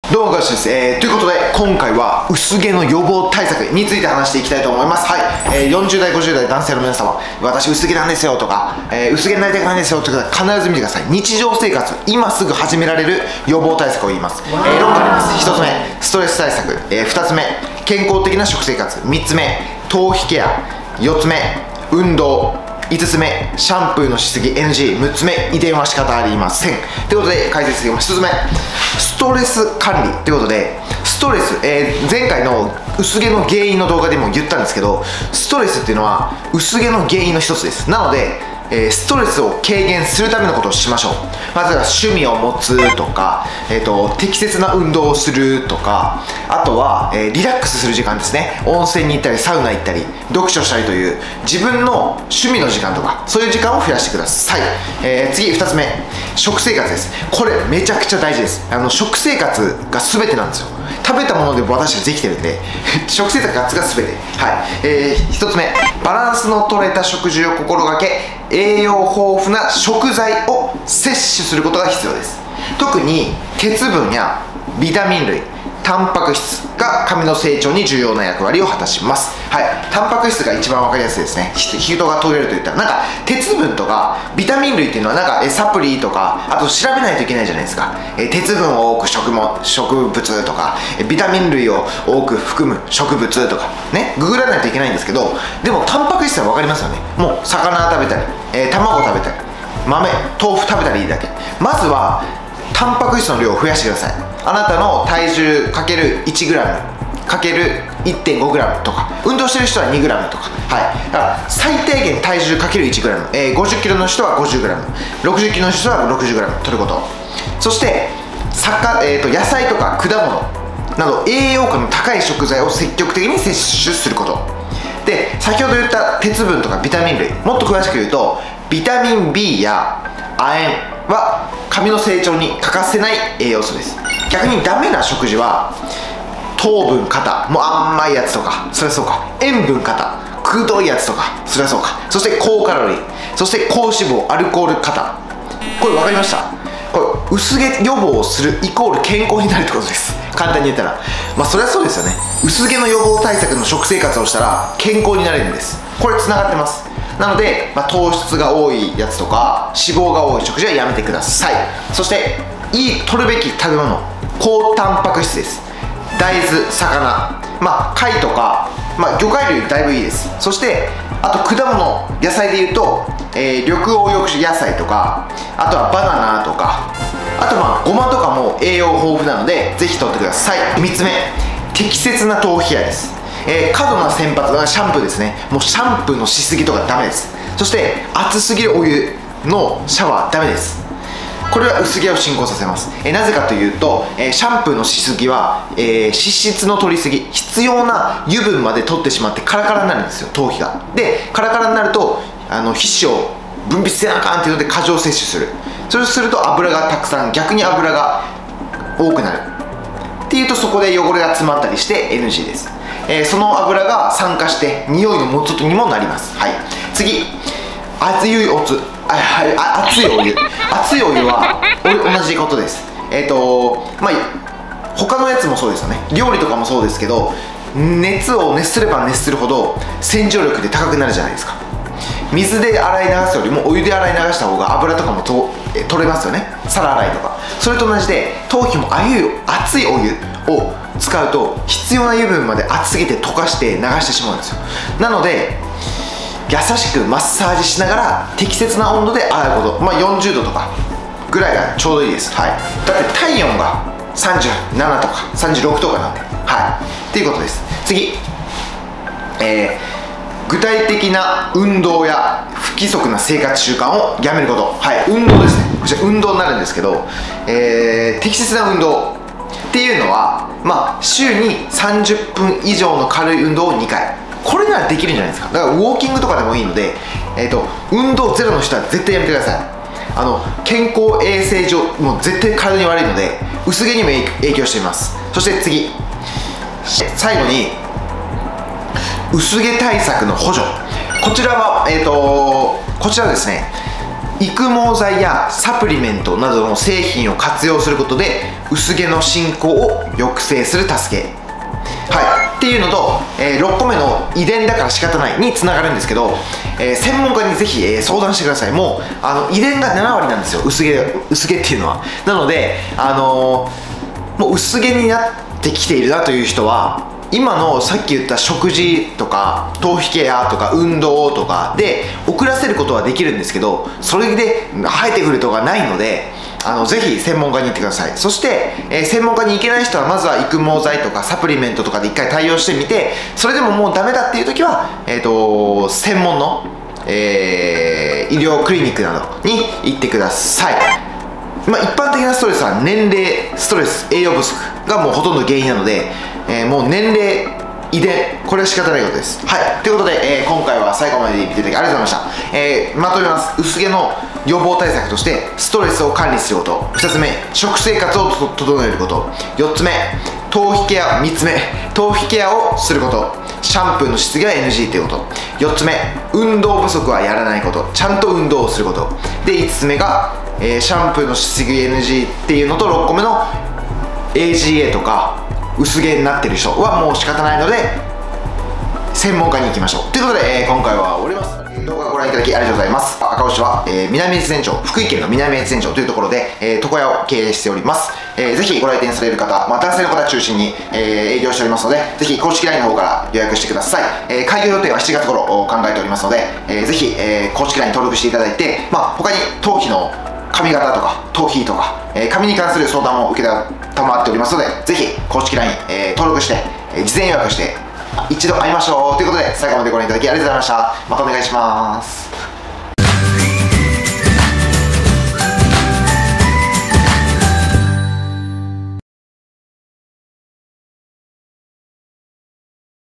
どうも、ガシです。ということで、今回は薄毛の予防対策について話していきたいと思います。はい。40代、50代男性の皆様、私薄毛なんですよとか、薄毛になりたくないんですよとか、必ず見てください。日常生活、今すぐ始められる予防対策を言います。6個あります。1つ目、ストレス対策。2つ目、健康的な食生活。3つ目、頭皮ケア。4つ目、運動。5つ目、シャンプーのしすぎ NG。 6つ目、遺伝は仕方ありません。ということで解説していきます。1つ目、ストレス管理ということで、ストレス、前回の薄毛の原因の動画でも言ったんですけど、ストレスっていうのは薄毛の原因の一つです。なのでストレスを軽減するためのことをしましょう。まずは趣味を持つとか、適切な運動をするとか、あとは、リラックスする時間ですね。温泉に行ったりサウナ行ったり読書したりという自分の趣味の時間とか、そういう時間を増やしてください。次2つ目、食生活です。これめちゃくちゃ大事です。食生活が全てなんですよ。食べたもので私たちできてるんで食生活が全て。はい。1つ目、バランスの取れた食事を心がけ、栄養豊富な食材を摂取することが必要です。特に鉄分やビタミン類、タンパク質が髪の成長に重要な役割を果たします。はい。タンパク質が一番分かりやすいですね。人が取れるといったら、なんか鉄分とかビタミン類っていうのはなんかサプリとか、あと調べないといけないじゃないですか。鉄分を多く植物とか、ビタミン類を多く含む植物とかね、ググらないといけないんですけど、でもタンパク質は分かりますよね。もう魚食べたり、卵食べたり、豆腐食べたりいいだけ。まずはタンパク質の量を増やしてください。あなたの体重かける 1g かける 1.5g とか、運動してる人は 2g とか。はい。だから最低限体重かける 1g、50キロの人は 50g、60キロの人は 60g 取ること。そして野菜とか果物など栄養価の高い食材を積極的に摂取することで、先ほど言った鉄分とかビタミン類、もっと詳しく言うとビタミン B や亜鉛は髪の成長に欠かせない栄養素です。逆にダメな食事は糖分過多、もう甘いやつとか、そりゃそうか、塩分過多、くどいやつとか、そりゃそうか、そして高カロリー、そして高脂肪、アルコール過多。これ分かりました？これ薄毛予防をするイコール健康になるってことです。簡単に言ったら、まあそりゃそうですよね。薄毛の予防対策の食生活をしたら健康になれるんです。これつながってます。なので、糖質が多いやつとか脂肪が多い食事はやめてください。そして取るべき食べ物、高タンパク質です。大豆、魚、貝とか、魚介類だいぶいいです。そしてあと果物、野菜でいうと、緑黄緑野菜とか、あとはバナナとか、あとごまとかも栄養豊富なのでぜひ取ってください。3つ目、適切な頭皮ケアです。過度な洗髪はシャンプーですね。もうシャンプーのしすぎとかダメです。そして熱すぎるお湯のシャワーダメです。これは薄毛を進行させます。なぜかというと、シャンプーのしすぎは、脂質の取りすぎ、必要な油分まで取ってしまってカラカラになるんですよ、頭皮が。でカラカラになると皮脂を分泌せなあかんっていうので過剰摂取する。そうすると油がたくさん、逆に油が多くなるっていうと、そこで汚れが詰まったりして NG です。その油が酸化して匂いの元にもなります。はい。次、熱いお湯。熱いお湯は同じことです。他のやつもそうですよね。料理とかもそうですけど、熱を熱すれば熱するほど洗浄力で高くなるじゃないですか。水で洗い流すよりもお湯で洗い流した方が油とかも取れますよね。皿洗いとか。それと同じで、頭皮も熱いお湯を使うと必要な油分まで熱すぎて溶かして流してしまうんですよ。なので優しくマッサージしながら適切な温度で洗うこと。40度とかぐらいがちょうどいいです。はい。だって体温が37とか36とかなんで。はい。っていうことです。次、具体的な運動や不規則な生活習慣をやめること。はい。運動ですね。こちら運動になるんですけど、適切な運動っていうのは、週に30分以上の軽い運動を2回。これならできるんじゃないですか。だからウォーキングとかでもいいので、運動ゼロの人は絶対やめてください。健康衛生上もう絶対体に悪いので、薄毛にも影響しています。そして次、最後に薄毛対策の補助。こちらはこちらですね、 育毛剤やサプリメントなどの製品を活用することで薄毛の進行を抑制する助け、はい、っていうのと、6個目の遺伝だから仕方ないにつながるんですけど、専門家にぜひ、相談してください。もう遺伝が7割なんですよ、薄毛っていうのは。なので、もう薄毛になってきているなという人は、今のさっき言った食事とか頭皮ケアとか運動とかで遅らせることはできるんですけど、それで生えてくるとかないので、ぜひ専門家に行ってください。そして、専門家に行けない人はまずは育毛剤とかサプリメントとかで一回対応してみて、それでももうダメだっていう時は、専門の、医療クリニックなどに行ってください。一般的なストレスは年齢、ストレス、栄養不足がもうほとんど原因なので、もう年齢、遺伝、これは仕方ないことです。はい、ということで、今回は最後まで見ていただきありがとうございました。まとめます。薄毛の予防対策としてストレスを管理すること、2つ目食生活を整えること、4つ目頭皮ケア、3つ目頭皮ケアをすること、シャンプーのしすぎは NG ということ、4つ目運動不足はやらないこと、ちゃんと運動をすることで、5つ目が、シャンプーのしすぎ NG っていうのと、6個目の AGA とか薄毛になってる人はもう仕方ないので専門家に行きましょうということで、今回は終わります。動画をご覧いただきありがとうございます。赤星は、南越前町、福井県の南越前町というところで、床屋を経営しております。ぜひご来店される方、男性の方中心に、営業しておりますので、ぜひ公式 LINE の方から予約してください。開業予定は7月頃考えておりますので、ぜひ、公式 LINE 登録していただいて、他に頭皮の髪型とか頭皮とか、髪に関する相談も受けたまっておりますので、ぜひ公式 LINE、登録して、事前予約して一度会いましょうということで、最後までご覧いただきありがとうございました。またお願いします。